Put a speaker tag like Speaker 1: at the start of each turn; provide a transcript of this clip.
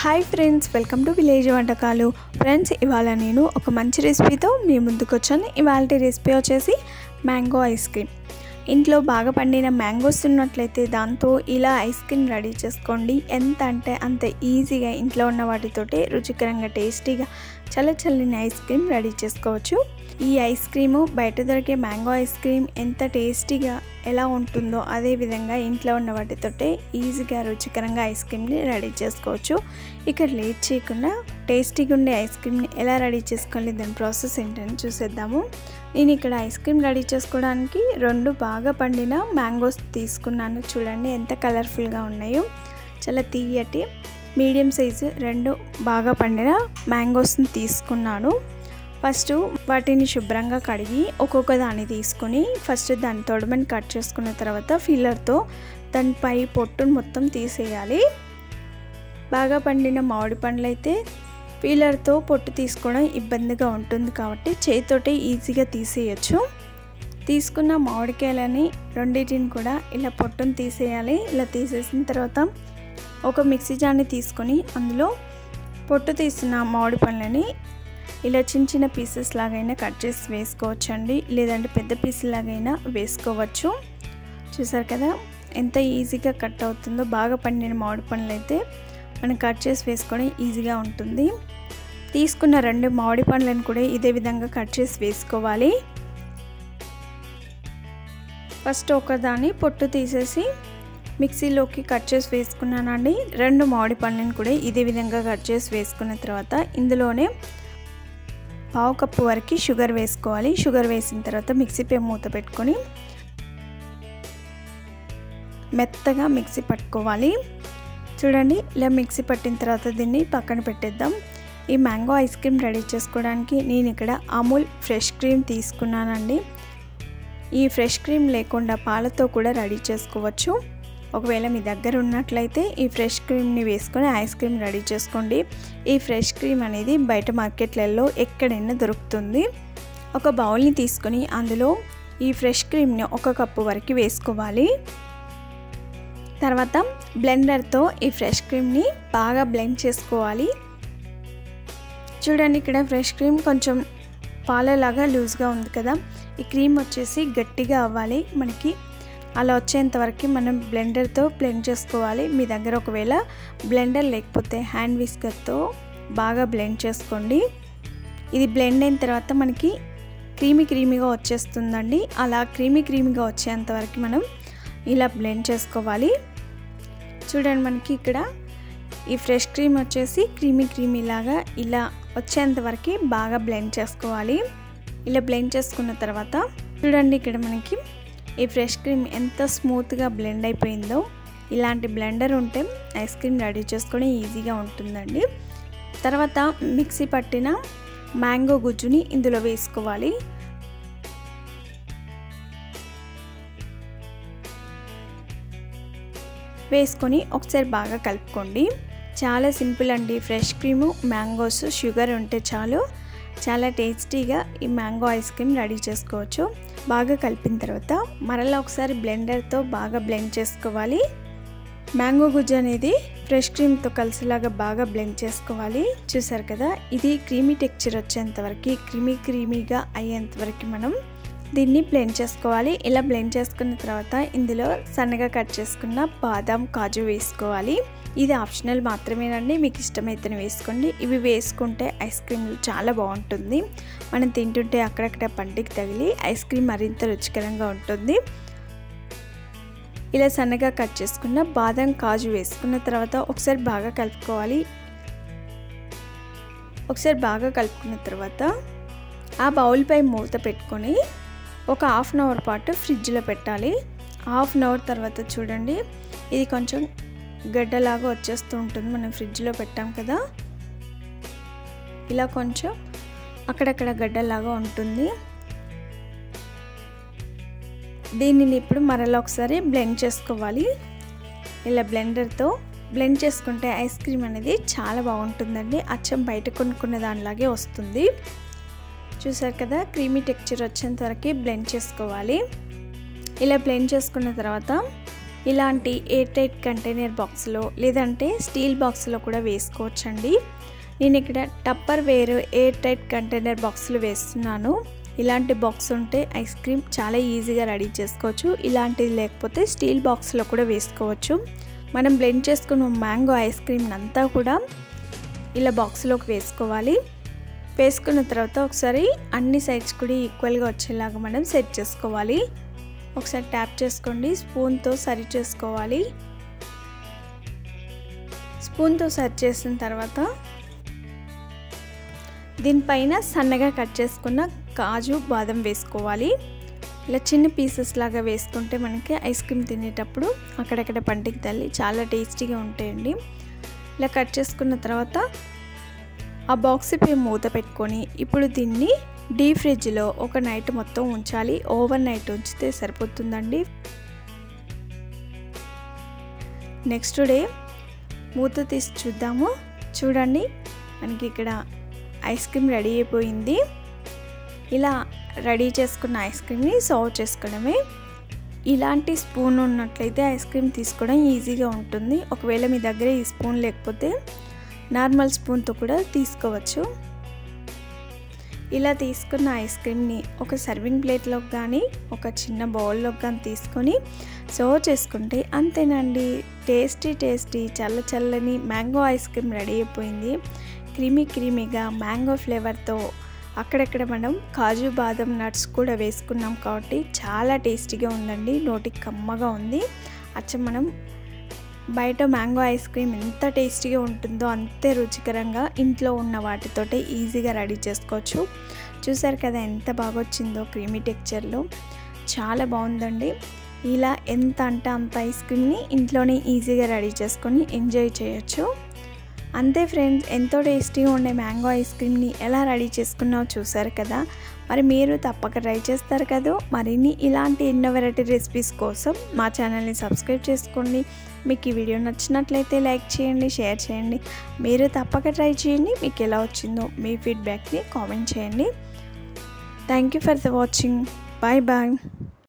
Speaker 1: Hi friends, welcome to village వంటకాలు. Friends, ఇవాళ నేను ఒక మంచి రెసిపీతో మీ ముందుకు వచ్చాను. ఇవాళ రెసిపీ వచ్చేసి మ్యాంగో ఐస్ క్రీమ్. ఇంట్లో బాగా పండిన మ్యాంగోస్ ఉన్నట్లయితే దాంతో ఇలా ఐస్ క్రీమ్ రెడీ చేసుకోండి. ఎంత అంటే అంత ఈజీగా ఇంట్లో ఉన్న వాటితోటి రుచికరంగా టేస్టీగా చల్లని ఐస్ క్రీమ్ రెడీ చేసుకోవచ్చు. ఈ ఐస్ క్రీము బయట దొరికే మ్యాంగో ఐస్ క్రీమ్ ఎంత టేస్టీగా ఎలా ఉంటుందో అదే విధంగా ఇంట్లో ఉన్న వాటితోటే ఈజీగా రుచికరంగా ఐస్ క్రీమ్ని రెడీ చేసుకోవచ్చు. ఇక్కడ లేట్ చేయకుండా టేస్టీగా ఉండే ఐస్ క్రీమ్ని ఎలా రెడీ చేసుకోవాలి, దాని ప్రాసెస్ ఏంటని చూసేద్దాము. నేను ఇక్కడ ఐస్ క్రీమ్ రెడీ చేసుకోవడానికి 2 బాగా పండిన మ్యాంగోస్ తీసుకున్నాను. చూడండి ఎంత కలర్ఫుల్గా ఉన్నాయో. చాలా తీయటి మీడియం సైజు 2 బాగా పండిన మ్యాంగోస్ని తీసుకున్నాను. ఫస్ట్ వాటిని శుభ్రంగా కడిగి ఒక్కొక్క దాన్ని తీసుకొని ఫస్ట్ దాని తొడమని కట్ చేసుకున్న తర్వాత ఫిల్లర్తో దానిపై పొట్టును మొత్తం తీసేయాలి. బాగా పండిన మామిడి పండ్లు అయితే ఫిల్లర్తో పొట్టు తీసుకోవడం ఇబ్బందిగా ఉంటుంది కాబట్టి చేతితోటి ఈజీగా తీసేయచ్చు. తీసుకున్న మామిడికాయలని రెండింటిని కూడా ఇలా పొట్టును తీసేయాలి. ఇలా తీసేసిన తర్వాత ఒక మిక్సీ జార్ని తీసుకొని అందులో పొట్టు తీసిన మామిడి పండ్లని ఇలా చిన్న పీసెస్ లాగైనా కట్ చేసి వేసుకోవచ్చండి, లేదంటే పెద్ద పీసులు లాగైనా వేసుకోవచ్చు. చూసారు కదా ఎంత ఈజీగా కట్ అవుతుందో. బాగా పండిన మామిడి పండ్లు అయితే మనం కట్ చేసి వేసుకొని ఈజీగా ఉంటుంది. తీసుకున్న 2 మామిడి పండ్లను కూడా ఇదే విధంగా కట్ చేసి వేసుకోవాలి. ఫస్ట్ ఒకదాన్ని పొట్టు తీసేసి మిక్సీలోకి కట్ చేసి వేసుకున్నానండి. 2 మామిడి పండ్లను కూడా ఇదే విధంగా కట్ చేసి వేసుకున్న తర్వాత ఇందులోనే 1/2 కప్పు వరకు షుగర్ వేసుకోవాలి. షుగర్ వేసిన తర్వాత మిక్సీపై మూత పెట్టుకొని మెత్తగా మిక్సీ పట్టుకోవాలి. చూడండి ఇలా మిక్సీ పట్టిన తర్వాత దీన్ని పక్కన పెట్టేద్దాం. ఈ మ్యాంగో ఐస్ క్రీమ్ రెడీ చేసుకోవడానికి నేను ఇక్కడ అమూల్ ఫ్రెష్ క్రీమ్ తీసుకున్నానండి. ఈ ఫ్రెష్ క్రీమ్ లేకుండా పాలతో కూడా రెడీ చేసుకోవచ్చు. ఒకవేళ మీ దగ్గర ఉన్నట్లయితే ఈ ఫ్రెష్ క్రీమ్ని వేసుకొని ఐస్ క్రీమ్ రెడీ చేసుకోండి. ఈ ఫ్రెష్ క్రీమ్ అనేది బయట మార్కెట్లలో ఎక్కడైనా దొరుకుతుంది. ఒక బౌల్ని తీసుకొని అందులో ఈ ఫ్రెష్ క్రీమ్ని 1 కప్పు వరకు వేసుకోవాలి. తర్వాత బ్లెండర్తో ఈ ఫ్రెష్ క్రీమ్ని బాగా బ్లెండ్ చేసుకోవాలి. చూడండి ఇక్కడ ఫ్రెష్ క్రీమ్ కొంచెం పాలలాగా లూజ్గా ఉంది కదా. ఈ క్రీమ్ వచ్చేసి గట్టిగా అవ్వాలి. మనకి అలా వచ్చేంత వరకు మనం బ్లెండర్తో బ్లెండ్ చేసుకోవాలి. మీ దగ్గర ఒకవేళ బ్లెండర్ లేకపోతే హ్యాండ్ విస్కర్తో బాగా బ్లెండ్ చేసుకోండి. ఇది బ్లెండ్ అయిన తర్వాత మనకి క్రీమీగా వచ్చేస్తుందండి. అలా క్రీమీగా వచ్చేంత వరకు మనం ఇలా బ్లెండ్ చేసుకోవాలి. చూడండి మనకి ఇక్కడ ఈ ఫ్రెష్ క్రీమ్ వచ్చేసి క్రీమీ లాగా ఇలా వచ్చేంత వరకు బాగా బ్లెండ్ చేసుకోవాలి. ఇలా బ్లెండ్ చేసుకున్న తర్వాత చూడండి ఇక్కడ మనకి ఈ ఫ్రెష్ క్రీమ్ ఎంత స్మూత్గా బ్లెండ్ అయిపోయిందో. ఇలాంటి బ్లెండర్ ఉంటే ఐస్ క్రీమ్ రెడీ చేసుకొని ఈజీగా ఉంటుందండి. తర్వాత మిక్సీ పట్టిన మ్యాంగో గుజ్జుని ఇందులో వేసుకోవాలి. వేసుకొని ఒకసారి బాగా కలుపుకోండి. చాలా సింపుల్ అండి. ఫ్రెష్ క్రీము, మ్యాంగోస్, షుగర్ ఉంటే చాలు చాలా టేస్టీగా ఈ మ్యాంగో ఐస్ క్రీమ్ రెడీ చేసుకోవచ్చు. బాగా కలిపిన తర్వాత మరలా ఒకసారి బ్లెండర్తో బాగా బ్లెండ్ చేసుకోవాలి. మ్యాంగో గుజ్జు అనేది ఫ్రెష్ క్రీమ్తో కలిసిలాగా బాగా బ్లెండ్ చేసుకోవాలి. చూసారు కదా ఇది క్రీమీ టెక్స్చర్ వచ్చేంత వరకు క్రీమీగా అయ్యేంత వరకు మనం దీన్ని బ్లెండ్ చేసుకోవాలి. ఇలా బ్లెండ్ చేసుకున్న తర్వాత ఇందులో సన్నగా కట్ చేసుకున్న బాదం, కాజు వేసుకోవాలి. ఇది ఆప్షనల్ మాత్రమేనండి, మీకు ఇష్టమైతేనే వేసుకోండి. ఇవి వేసుకుంటే ఐస్ క్రీమ్ చాలా బాగుంటుంది. మనం తింటుంటే అక్కడక్కడ పంటికి తగిలి ఐస్ క్రీమ్ మరింత రుచికరంగా ఉంటుంది. ఇలా సన్నగా కట్ చేసుకున్న బాదం, కాజు వేసుకున్న తర్వాత ఒకసారి బాగా కలుపుకోవాలి. ఒకసారి బాగా కలుపుకున్న తర్వాత ఆ బౌల్పై మూత పెట్టుకొని ఒక 1/2 అవర్ పాటు ఫ్రిడ్జ్లో పెట్టాలి. 1/2 అవర్ తర్వాత చూడండి ఇది కొంచెం గడ్డలాగా వచ్చేస్తూ ఉంటుంది. మనం ఫ్రిడ్జ్లో పెట్టాం కదా, ఇలా కొంచెం అక్కడక్కడ గడ్డలాగా ఉంటుంది. దీనిని ఇప్పుడు మరలా ఒకసారి బ్లెండ్ చేసుకోవాలి. ఇలా బ్లెండర్తో బ్లెండ్ చేసుకుంటే ఐస్ క్రీమ్ అనేది చాలా బాగుంటుందండి. అచ్చం బయట కొనుక్కున్న దానిలాగే వస్తుంది. చూసారు కదా క్రీమీ టెక్స్చర్ వచ్చేంత వరకు బ్లెండ్ చేసుకోవాలి. ఇలా బ్లెండ్ చేసుకున్న తర్వాత ఇలాంటి ఎయిర్ టైట్ కంటైనర్ బాక్స్లో లేదంటే స్టీల్ బాక్స్లో కూడా వేసుకోవచ్చండి. నేను ఇక్కడ Tupperware airtight container బాక్స్లు వేస్తున్నాను. ఇలాంటి బాక్స్ ఉంటే ఐస్ క్రీమ్ చాలా ఈజీగా రెడీ చేసుకోవచ్చు. ఇలాంటిది లేకపోతే స్టీల్ బాక్స్లో కూడా వేసుకోవచ్చు. మనం బ్లెండ్ చేసుకున్న మ్యాంగో ఐస్ క్రీమ్ అంతా కూడా ఇలా బాక్స్లోకి వేసుకోవాలి. వేసుకున్న తర్వాత ఒకసారి అన్ని సైడ్స్ కూడా ఈక్వల్గా వచ్చేలాగా మనం సెట్ చేసుకోవాలి. ఒకసారి ట్యాప్ చేసుకోండి. స్పూన్తో సరి చేసుకోవాలి. స్పూన్తో సరి చేసిన తర్వాత దీనిపైన సన్నగా కట్ చేసుకున్న కాజు బాదం వేసుకోవాలి. ఇలా చిన్న పీసెస్ లాగా వేసుకుంటే మనకి ఐస్ క్రీమ్ తినేటప్పుడు అక్కడక్కడ పంటికి తల్లి చాలా టేస్టీగా ఉంటాయండి. ఇలా కట్ చేసుకున్న తర్వాత ఆ బాక్స్పై మూత పెట్టుకొని ఇప్పుడు దీన్ని డీప్ ఫ్రిడ్జ్లో ఒక నైట్ మొత్తం ఉంచాలి. ఓవర్ నైట్ ఉంచితే సరిపోతుందండి. నెక్స్ట్ డే మూత తీసి చూద్దాము. చూడండి, మనకి ఇక్కడ ఐస్ క్రీమ్ రెడీ అయిపోయింది. ఇలా రెడీ చేసుకున్న ఐస్ క్రీమ్ని సర్వ్ చేసుకోవడమే. ఇలాంటి స్పూన్ ఉన్నట్లయితే ఐస్ క్రీమ్ తీసుకోవడం ఈజీగా ఉంటుంది. ఒకవేళ మీ దగ్గర ఈ స్పూన్ లేకపోతే నార్మల్ స్పూన్తో కూడా తీసుకోవచ్చు. ఇలా తీసుకున్న ఐస్ క్రీమ్ని ఒక సర్వింగ్ ప్లేట్లోకి కానీ ఒక చిన్న బౌల్లోకి కానీ తీసుకొని సర్వ్ చేసుకుంటే అంతేనండి. టేస్టీ చల్లని మ్యాంగో ఐస్ క్రీమ్ రెడీ అయిపోయింది. క్రీమీగా మ్యాంగో ఫ్లేవర్తో అక్కడక్కడ మనం కాజు బాదం నట్స్ కూడా వేసుకున్నాం కాబట్టి చాలా టేస్టీగా ఉందండి. నోటికి కమ్మగా ఉంది. మనం బయట మ్యాంగో ఐస్ క్రీమ్ ఎంత టేస్టీగా ఉంటుందో అంతే రుచికరంగా ఇంట్లో ఉన్న వాటితోటే ఈజీగా రెడీ చేసుకోవచ్చు. చూసారు కదా ఎంత బాగా వచ్చిందో క్రీమీ టెక్చర్లో. చాలా బాగుందండి. ఇలా ఎంత అంటే అంత ఐస్ క్రీమ్ని ఇంట్లోనే ఈజీగా రెడీ చేసుకొని ఎంజాయ్ చేయొచ్చు. అంతే ఫ్రెండ్స్, ఎంతో టేస్టీగా ఉండే మ్యాంగో ఐస్ క్రీమ్ని ఎలా రెడీ చేసుకున్నావో చూసారు కదా. మరి మీరు తప్పక ట్రై చేస్తారు కదా. మరిన్ని ఇలాంటి ఎన్నో వెరైటీ రెసిపీస్ కోసం మా ఛానల్ని సబ్స్క్రైబ్ చేసుకోండి. మీకు ఈ వీడియో నచ్చినట్లయితే లైక్ చేయండి, షేర్ చేయండి. మీరు తప్పక ట్రై చేయండి. మీకు ఎలా వచ్చిందో మీ ఫీడ్బ్యాక్ని కామెంట్ చేయండి. Thank you for the watching. Bye.